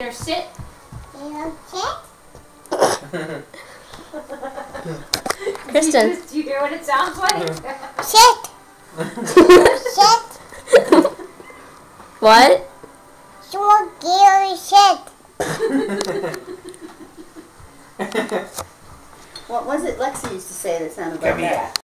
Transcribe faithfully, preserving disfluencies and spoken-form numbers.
Or sit. Kristen. Do you hear what it sounds like? Sit. Sit. What? So Gary sit. What was it Lexi used to say that sounded like Come here. that?